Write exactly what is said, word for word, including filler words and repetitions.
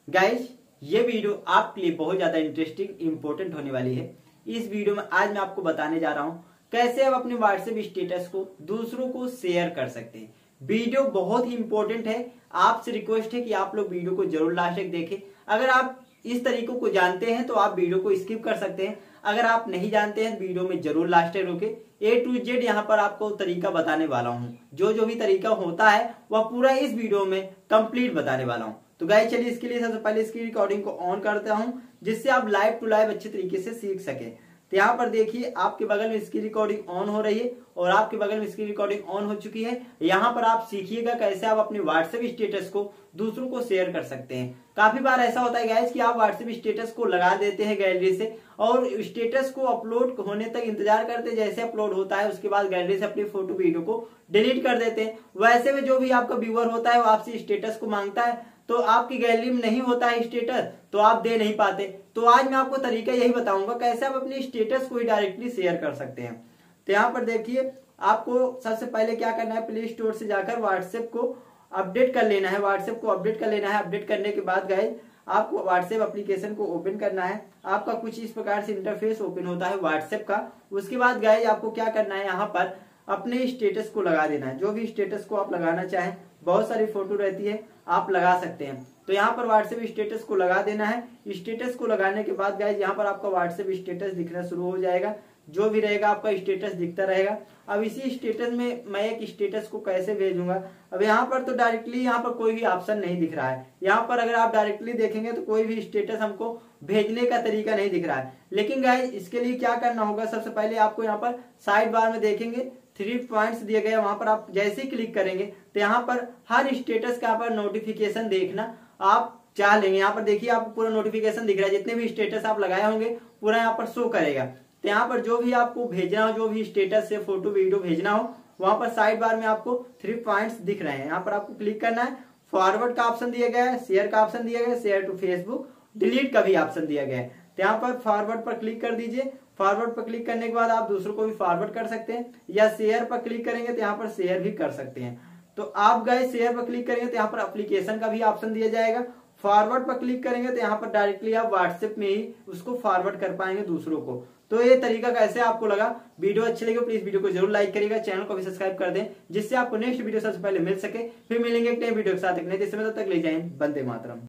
Guys, ये video आपके लिए बहुत ज्यादा इंटरेस्टिंग इंपॉर्टेंट होने वाली है। इस वीडियो में आज मैं आपको बताने जा रहा हूँ कैसे आप अपने व्हाट्सएप स्टेटस को दूसरों को शेयर कर सकते हैं। वीडियो बहुत ही इंपॉर्टेंट है। आपसे रिक्वेस्ट है कि आप लोग वीडियो को जरूर लास्ट तक देखें। अगर आप इस तरीकों को जानते हैं तो आप वीडियो को स्किप कर सकते हैं। अगर आप नहीं जानते हैं वीडियो में जरूर लास्ट तक रुके। ए टू जेड यहाँ पर आपको तरीका बताने वाला हूँ। जो जो भी तरीका होता है वह पूरा इस वीडियो में कंप्लीट बताने वाला हूँ। तो गाइस चलिए इसके लिए सबसे पहले इसकी रिकॉर्डिंग को ऑन करता हूं, जिससे आप लाइव टू लाइव अच्छे तरीके से सीख सके। तो यहाँ पर देखिए आपके बगल में इसकी रिकॉर्डिंग ऑन हो रही है और आपके बगल में इसकी रिकॉर्डिंग ऑन हो चुकी है। यहाँ पर आप सीखिएगा कैसे आप अपने व्हाट्सएप स्टेटस को दूसरों को शेयर कर सकते हैं। काफी बार ऐसा होता है गाइस कि आप व्हाट्सएप स्टेटस को लगा देते हैं गैलरी से और स्टेटस को अपलोड होने तक इंतजार करते हैं। जैसे अपलोड होता है उसके बाद गैलरी से अपनी फोटो वीडियो को डिलीट कर देते हैं। वैसे में जो भी आपका व्यूअर होता है वो आपसे स्टेटस को मांगता है, तो आपकी गैलरी में नहीं होता है स्टेटस तो आप दे नहीं पाते। तो आज मैं आपको तरीका यही बताऊंगा कैसे आप अपने स्टेटस को ही डायरेक्टली शेयर कर सकते हैं। तो यहाँ पर देखिए आपको सबसे पहले क्या करना है, प्ले स्टोर से जाकर व्हाट्सएप को अपडेट कर लेना है। व्हाट्सएप को अपडेट कर लेना है। अपडेट करने के बाद गाइस आपको व्हाट्सएप एप्लीकेशन को ओपन करना है। आपका कुछ इस प्रकार से इंटरफेस ओपन होता है व्हाट्सएप का। उसके बाद गाइस आपको क्या करना है, यहाँ पर अपने स्टेटस को लगा देना है। जो भी स्टेटस को आप लगाना चाहें, बहुत सारी फोटो रहती है आप लगा सकते हैं। तो यहाँ पर व्हाट्सएप स्टेटस को लगा देना है। स्टेटस को लगाने के बाद गाइस यहाँ पर आपका व्हाट्सएप स्टेटस दिखना शुरू हो जाएगा। जो भी रहेगा आपका स्टेटस दिखता रहेगा। अब इसी स्टेटस में मैं एक स्टेटस को कैसे भेजूंगा, अब यहाँ पर तो डायरेक्टली यहाँ पर कोई भी ऑप्शन नहीं दिख रहा है। यहाँ पर अगर आप डायरेक्टली देखेंगे तो कोई भी स्टेटस हमको भेजने का तरीका नहीं दिख रहा है। लेकिन गाइस इसके लिए क्या करना होगा, सबसे पहले आपको यहाँ पर साइड बार में देखेंगे थ्री पॉइंट्स दिए गए, वहां पर आप जैसे ही क्लिक करेंगे तो यहाँ पर हर स्टेटस का यहाँ पर नोटिफिकेशन देखना आप चाह लेंगे। यहाँ पर देखिए आपको पूरा नोटिफिकेशन दिख रहा है। जितने भी स्टेटस आप लगाए होंगे पूरा यहाँ पर शो करेगा। तो यहाँ पर जो भी आपको भेजना हो, जो भी स्टेटस से फोटो वीडियो भेजना हो, वहां पर साइड बार में आपको थ्री पॉइंट्स दिख रहे हैं। यहाँ पर आपको क्लिक करना है। फॉरवर्ड का ऑप्शन दिया गया है, शेयर का ऑप्शन दिया गया है, शेयर टू फेसबुक, डिलीट का भी ऑप्शन दिया गया है। तो यहाँ पर फॉरवर्ड पर क्लिक कर दीजिए। फॉरवर्ड पर क्लिक करने के बाद आप दूसरों को भी फॉरवर्ड कर सकते हैं, या शेयर पर क्लिक करेंगे तो यहाँ पर शेयर भी कर सकते हैं। तो आप गए शेयर पर क्लिक करेंगे तो यहाँ पर एप्लीकेशन का भी ऑप्शन दिया जाएगा। फॉरवर्ड पर क्लिक करेंगे तो यहाँ पर डायरेक्टली आप व्हाट्सएप में ही उसको फॉरवर्ड कर पाएंगे दूसरों को। तो ये तरीका कैसे आपको लगा, वीडियो अच्छी लगी प्लीज वीडियो को जरूर लाइक करिएगा, चैनल को भी सब्सक्राइब कर दें, जिससे आपको नेक्स्ट वीडियो सबसे पहले मिल सके। फिर मिलेंगे एक नए वीडियो के साथ एक नए, तब तक ले जाएं। वंदे मातरम।